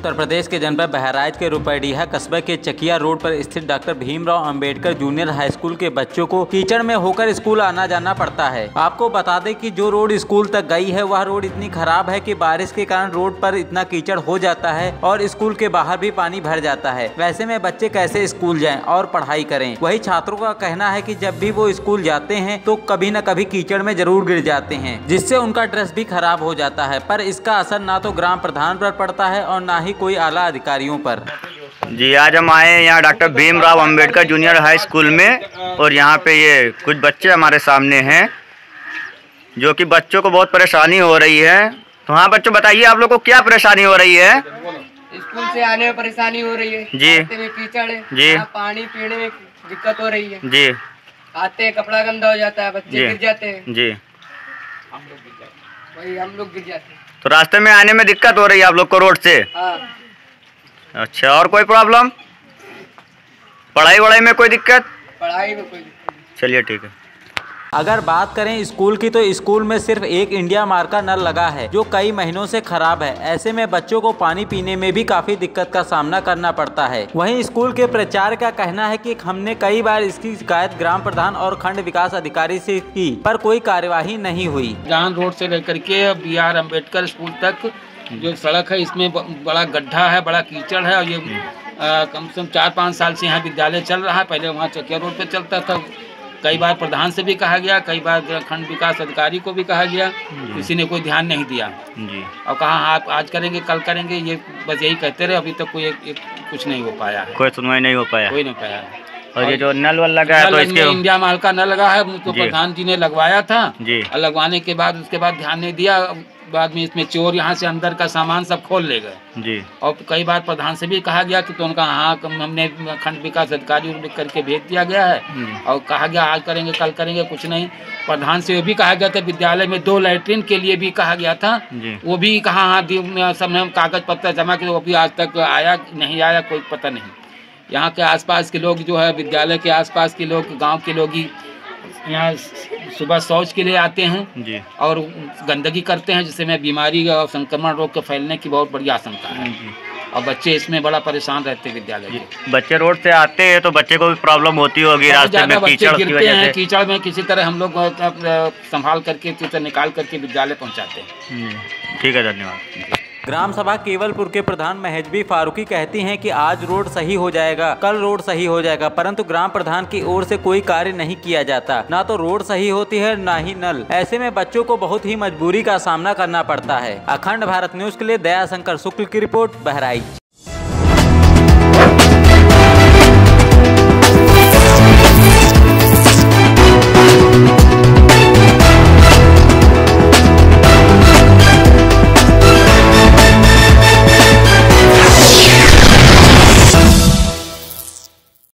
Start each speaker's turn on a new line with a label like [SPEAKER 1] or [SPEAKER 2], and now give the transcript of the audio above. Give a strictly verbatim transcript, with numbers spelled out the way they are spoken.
[SPEAKER 1] उत्तर प्रदेश के जनपद बहराइच के रुपैडीहा कस्बे के चकिया रोड पर स्थित doctor Bhimrao Ambedkar junior high school के बच्चों को कीचड़ में होकर स्कूल आना जाना पड़ता है। आपको बता दें कि जो रोड स्कूल तक गई है वह रोड इतनी खराब है कि बारिश के कारण रोड पर इतना कीचड़ हो जाता है और स्कूल के बाहर भी पानी भर जाता है। वैसे में बच्चे कैसे स्कूल जाएं और पढ़ाई करें। वही छात्रों का कहना है कि जब भी वो स्कूल जाते हैं तो कभी न कभी कीचड़ में जरूर गिर जाते हैं, जिससे उनका ड्रेस भी खराब हो जाता है। पर इसका असर ना तो ग्राम प्रधान पर पड़ता है और ना ही कोई आला अधिकारियों पर।
[SPEAKER 2] जी, आज हम आए हैं यहाँ doctor Bhimrao Ambedkar junior high school में और यहाँ पे ये कुछ बच्चे हमारे सामने हैं जो कि बच्चों को बहुत परेशानी हो रही है। तो हाँ बच्चों, बताइए आप लोग को क्या परेशानी हो रही है?
[SPEAKER 3] स्कूल से आने में परेशानी हो रही है
[SPEAKER 2] जी,
[SPEAKER 3] में कीचड़ है
[SPEAKER 2] जी,
[SPEAKER 3] पानी पीने में दिक्कत हो रही है
[SPEAKER 2] जी,
[SPEAKER 3] आते हैं कपड़ा गंदा हो जाता है, बच्चे गिर जाते हैं
[SPEAKER 2] जी,
[SPEAKER 3] वही हम लोग गिर जाते हैं।
[SPEAKER 2] तो रास्ते में आने में दिक्कत हो रही है आप लोग को रोड से?
[SPEAKER 3] हाँ।
[SPEAKER 2] अच्छा, और कोई प्रॉब्लम? पढ़ाई वढ़ाई में कोई दिक्कत?
[SPEAKER 3] पढ़ाई में कोई दिक्कत?
[SPEAKER 2] चलिए ठीक है।
[SPEAKER 1] अगर बात करें स्कूल की तो स्कूल में सिर्फ एक इंडिया मार्क का नल लगा है जो कई महीनों से खराब है। ऐसे में बच्चों को पानी पीने में भी काफी दिक्कत का सामना करना पड़ता है। वहीं स्कूल के प्राचार्य का कहना है कि हमने कई बार इसकी शिकायत ग्राम प्रधान और खंड विकास अधिकारी से की, पर कोई कार्यवाही नहीं हुई।
[SPEAKER 4] जान रोड से लेकर के बी आर अम्बेडकर स्कूल तक जो सड़क है इसमें बड़ा गड्ढा है, बड़ा कीचड़ है और ये आ, कम से कम चार पाँच साल से यहाँ विद्यालय चल रहा है। पहले वहाँ चकिया रोड पे चलता था। कई बार प्रधान से भी कहा गया, कई बार खंड विकास अधिकारी को भी कहा गया, किसी ने कोई ध्यान नहीं दिया जी। और कहा आप आज करेंगे कल करेंगे, ये बस यही कहते रहे। अभी तक कोई एक, एक, कुछ नहीं हो पाया है,
[SPEAKER 2] कोई सुनवाई नहीं हो पाया,
[SPEAKER 4] कोई नहीं पाया है।
[SPEAKER 2] और, और ये जो नल वल लगा है तो इसके
[SPEAKER 4] इंडिया माल का नल लगा है तो प्रधान जी ने लगवाया था
[SPEAKER 2] जी।
[SPEAKER 4] और लगवाने के बाद उसके बाद ध्यान नहीं दिया। बाद में इसमें चोर यहाँ से अंदर का सामान सब खोल ले गए जी। और कई बार प्रधान से भी कहा गया कि तो उनका हाँ हमने खंड विकास अधिकारी लिख करके भेज दिया गया है और कहा गया आज करेंगे कल करेंगे, कुछ नहीं। प्रधान से भी कहा गया था, विद्यालय में दो लैट्रिन के लिए भी कहा गया था, वो भी कहा हाँ सबने कागज पत्र जमा किए, वो भी आज तक आया नहीं आया कोई पता नहीं। यहाँ के आसपास के लोग जो है, विद्यालय के आसपास के लोग, गांव के लोग ही यहाँ सुबह शौच के लिए आते हैं जी। और गंदगी करते हैं, जिससे में बीमारी और संक्रमण रोग के फैलने की बहुत बड़ी आशंका है जी। और बच्चे इसमें बड़ा परेशान रहते हैं विद्यालय के।
[SPEAKER 2] बच्चे रोड से आते हैं तो बच्चे को भी प्रॉब्लम होती होगी रास्ते में, कीचड़ की वजह से।
[SPEAKER 4] कीचड़ में किसी तरह हम लोग संभाल करके कीचड़ निकाल करके विद्यालय पहुँचाते हैं।
[SPEAKER 2] ठीक है, धन्यवाद।
[SPEAKER 1] ग्राम सभा केवलपुर के प्रधान महजबी फारूकी कहती हैं कि आज रोड सही हो जाएगा, कल रोड सही हो जाएगा, परंतु ग्राम प्रधान की ओर से कोई कार्य नहीं किया जाता। ना तो रोड सही होती है ना ही नल। ऐसे में बच्चों को बहुत ही मजबूरी का सामना करना पड़ता है। अखंड भारत न्यूज के लिए दया शंकर शुक्ल की रिपोर्ट, बहराइच।